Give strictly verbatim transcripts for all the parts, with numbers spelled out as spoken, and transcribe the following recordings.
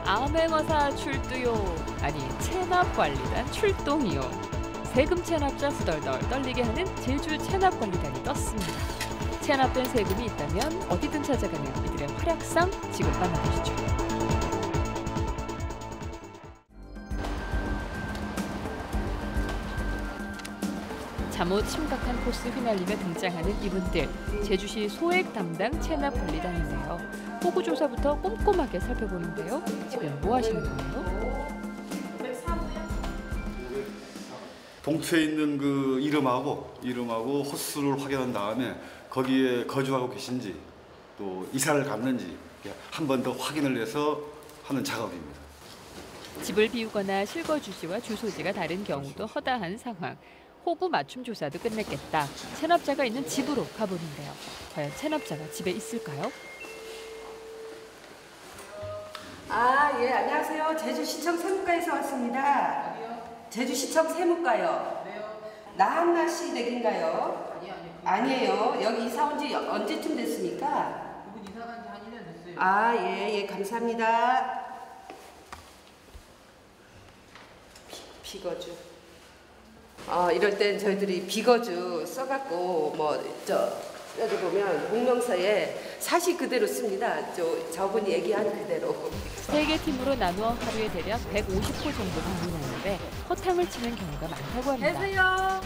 암행어사 출두요. 아니 체납관리단 출동이요. 세금 체납자 후덜덜 떨리게 하는 제주 체납관리단이 떴습니다. 체납된 세금이 있다면 어디든 찾아가는 이들의 활약상 지금 만나보시죠. 잠옷 심각한 코스 휘날리며 등장하는 이분들. 제주시 소액 담당 체납관리단인데요. 호구조사부터 꼼꼼하게 살펴보는데요. 지금 뭐 하시는 거예요? 봉투에 있는 그 이름하고 이름하고 호수를 확인한 다음에 거기에 거주하고 계신지 또 이사를 갔는지 한 번 더 확인을 해서 하는 작업입니다. 집을 비우거나 실거주지와 주소지가 다른 경우도 허다한 상황. 호구 맞춤 조사도 끝냈겠다. 체납자가 있는 집으로 가보는데요. 과연 체납자가 집에 있을까요? 아, 예, 안녕하세요. 제주시청 세무과에서 왔습니다. 어디요? 제주시청 세무과요. 네요. 나한나 씨 댁인가요? 아니, 아니. 아니에요. 여기 이사 온 지 언제쯤 됐습니까? 그분 이사 간 지 한 일 년 됐어요. 아, 예, 예, 감사합니다. 비, 비거주. 어, 이럴 땐 저희들이 비거주 써갖고 뭐 저 여기 보면 공명서에 사실 그대로 씁니다. 저 저분이 얘기한 그대로. 세 개 팀으로 나누어 하루에 대략 백오십 호 정도 방문하는데 허탕을 치는 경우가 많다고 합니다. 계세요.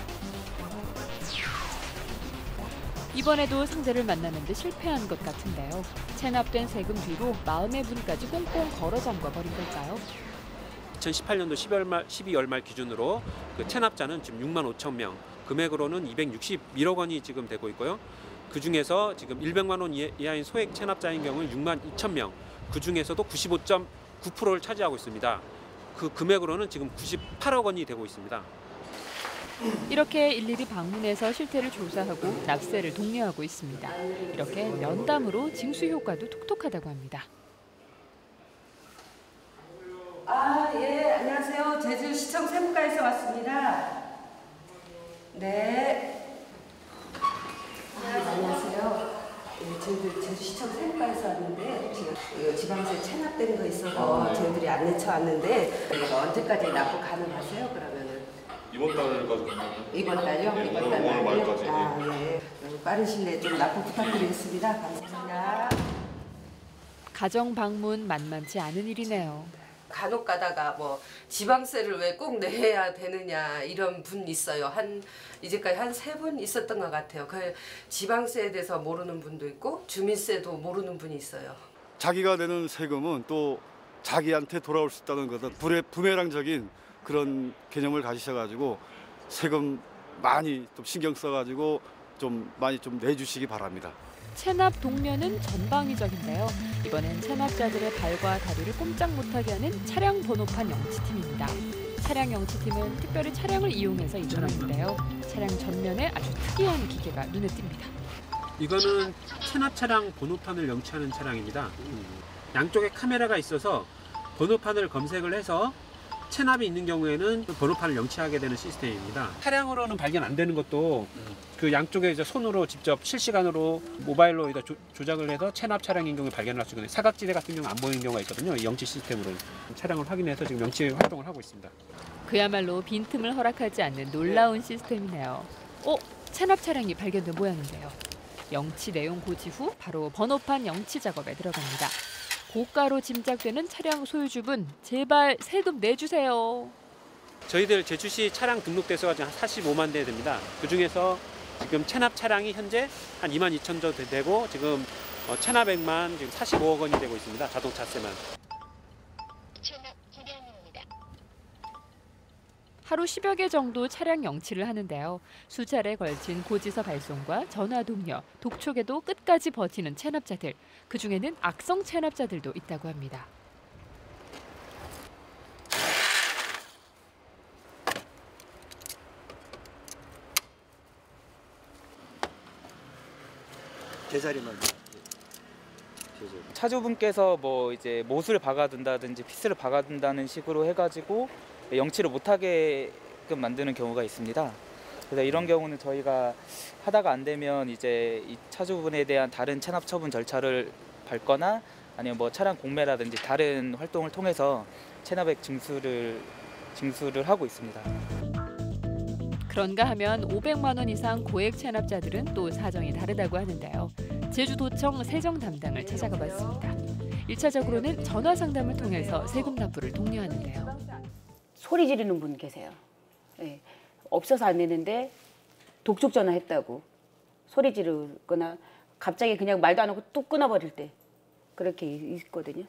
이번에도 상대를 만나는데 실패한 것 같은데요. 체납된 세금 뒤로 마음의 문까지 꽁꽁 걸어 잠궈버린 걸까요? 이천십팔 년도 십이월 말, 십이월 말 기준으로 그 체납자는 지금 육만 오천 명, 금액으로는 이백육십일억 원이 지금 되고 있고요. 그중에서 지금 백만 원 이하인 소액 체납자인 경우는 육만 이천 명, 그중에서도 구십오 점 구 퍼센트를 차지하고 있습니다. 그 금액으로는 지금 구십팔억 원이 되고 있습니다. 이렇게 일일이 방문해서 실태를 조사하고 납세를 독려하고 있습니다. 이렇게 면담으로 징수 효과도 톡톡하다고 합니다. 아, 예, 안녕하세요. 제주시청 세무과에서 왔습니다. 네. 아, 안녕하세요. 예, 저희들 제주시청 세무과에서 왔는데 지금 이 지방세 체납된 거 있어서 아, 네. 저희들이 안내쳐 왔는데 이거 언제까지 납부 가능하세요? 그러면은 이번 달까지. 이번 달요? 네, 이번 오늘, 달 오늘 말까지. 아, 예. 빠른 시일 내에 좀 납부 부탁드리겠습니다. 감사합니다. 가정 방문 만만치 않은 일이네요. 간혹 가다가 뭐 지방세를 왜 꼭 내야 되느냐 이런 분 있어요. 한 이제까지 한 세 분 있었던 것 같아요. 그 지방세에 대해서 모르는 분도 있고 주민세도 모르는 분이 있어요. 자기가 내는 세금은 또 자기한테 돌아올 수 있다는 것은 불의 부메랑적인 그런 개념을 가지셔가지고 세금 많이 좀 신경 써가지고 좀 많이 좀 내주시기 바랍니다. 체납 독려는 전방위적인데요. 이번엔 체납자들의 발과 다리를 꼼짝 못하게 하는 차량 번호판 영치팀입니다. 차량 영치팀은 특별히 차량을 이용해서 이동하는데요. 차량 전면에 아주 특이한 기계가 눈에 띕니다. 이거는 체납 차량 번호판을 영치하는 차량입니다. 양쪽에 카메라가 있어서 번호판을 검색을 해서 체납이 있는 경우에는 번호판을 영치하게 되는 시스템입니다. 차량으로는 발견 안 되는 것도 그 양쪽에 이제 손으로 직접 실시간으로 모바일로 조, 조작을 해서 체납 차량인 경우에 발견할 수 있거든요. 사각지대 같은 경우 안 보이는 경우가 있거든요. 이 영치 시스템으로 차량을 확인해서 지금 영치 활동을 하고 있습니다. 그야말로 빈틈을 허락하지 않는 놀라운 시스템이네요. 어? 체납 차량이 발견된 모양인데요. 영치 내용 고지 후 바로 번호판 영치 작업에 들어갑니다. 고가로 짐작되는 차량 소유주분, 제발 세금 내주세요. 저희들 제주시 차량 등록 대수가 지금 한 사십오만 대 됩니다. 그중에서 지금 체납 차량이 현재 한 이만 이천 대 되고 지금 체납액만 지금 사십오억 원이 되고 있습니다. 자동차세만. 체납 차량입니다. 하루 십여 개 정도 차량 영치를 하는데요. 수차례 걸친 고지서 발송과 전화 독려, 독촉에도 끝까지 버티는 체납자들. 그중에는 악성 체납자들도 있다고 합니다. 제자리만. 차주분께서 뭐 이제 못을 박아둔다든지 피스를 박아둔다는 식으로 해가지고 영치를 못하게끔 만드는 경우가 있습니다. 그래서 이런 경우는 저희가 하다가 안 되면 이제 이 차주분에 대한 다른 체납 처분 절차를 밟거나 아니면 뭐 차량 공매라든지 다른 활동을 통해서 체납액 징수를 징수를 하고 있습니다. 그런가 하면 오백만 원 이상 고액 체납자들은 또 사정이 다르다고 하는데요. 제주도청 세정 담당을 찾아가 봤습니다. 일차적으로는 전화 상담을 통해서 세금 납부를 독려하는데요. 소리 지르는 분 계세요. 네. 없어서 안 내는데 독촉 전화했다고 소리 지르거나 갑자기 그냥 말도 안 하고 뚝 끊어버릴 때 그렇게 있거든요.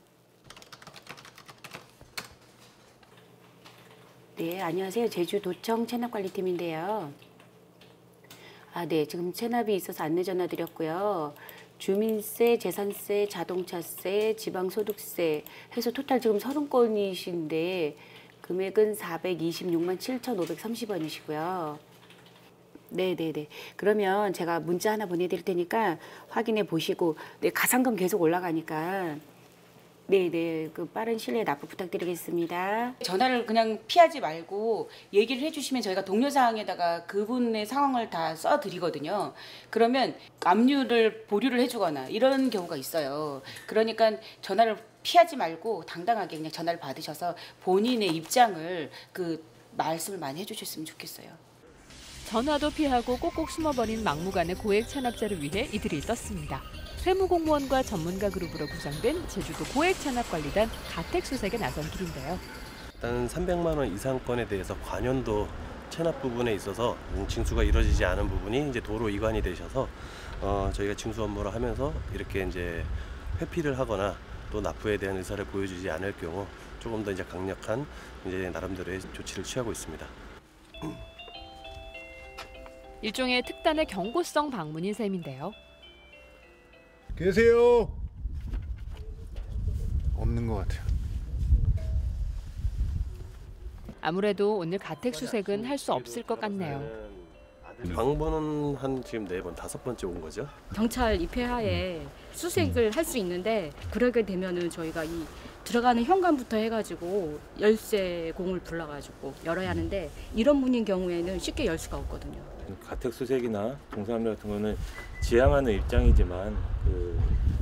네, 안녕하세요. 제주도청 체납관리팀인데요. 아, 네, 지금 체납이 있어서 안내 전화 드렸고요. 주민세, 재산세, 자동차세, 지방소득세 해서 토탈 지금 서른 건이신데 금액은 사백이십육만 칠천오백삼십 원이시고요. 네네네. 그러면 제가 문자 하나 보내드릴 테니까 확인해 보시고, 네, 가산금 계속 올라가니까 네네, 그 빠른 시일에 납부 부탁드리겠습니다. 전화를 그냥 피하지 말고 얘기를 해주시면 저희가 동료사항에다가 그분의 상황을 다 써드리거든요. 그러면 압류를 보류를 해주거나 이런 경우가 있어요. 그러니까 전화를 피하지 말고 당당하게 그냥 전화를 받으셔서 본인의 입장을 그 말씀을 많이 해주셨으면 좋겠어요. 전화도 피하고 꼭꼭 숨어버린 막무가내 고액 체납자를 위해 이들이 떴습니다. 세무공무원과 전문가 그룹으로 구성된 제주도 고액 체납관리단 가택수색에 나선 길인데요. 일단 삼백만 원 이상 건에 대해서 관연도 체납 부분에 있어서 징수가 이루어지지 않은 부분이 이제 도로 이관이 되셔서 어, 저희가 징수 업무를 하면서 이렇게 이제 회피를 하거나 또 납부에 대한 의사를 보여주지 않을 경우 조금 더 이제 강력한 이제 나름대로의 조치를 취하고 있습니다. 일종의 특단의 경고성 방문인 셈인데요. 계세요? 없는 것 같아요. 아무래도 오늘 가택수색은 할 수 없을 것 같네요. 방번은 한 지금 네 번, 다섯 번째 온 거죠? 경찰 입회하에 수색을 할 수 있는데 그러게 되면은 저희가 이 들어가는 현관부터 해가지고 열쇠공을 불러가지고 열어야 하는데 이런 문인 경우에는 쉽게 열 수가 없거든요. 가택수색이나 동사압류 같은 거는 지향하는 입장이지만 그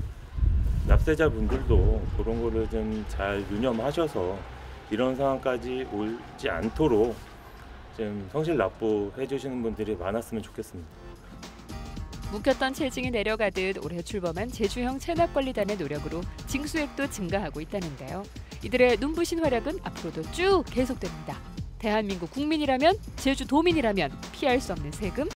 납세자분들도 그런 거를 좀 잘 유념하셔서 이런 상황까지 오지 않도록 좀 성실 납부해 주시는 분들이 많았으면 좋겠습니다. 묵혔던 체증이 내려가듯 올해 출범한 제주형 체납관리단의 노력으로 징수액도 증가하고 있다는데요. 이들의 눈부신 활약은 앞으로도 쭉 계속됩니다. 대한민국 국민이라면, 제주도민이라면 피할 수 없는 세금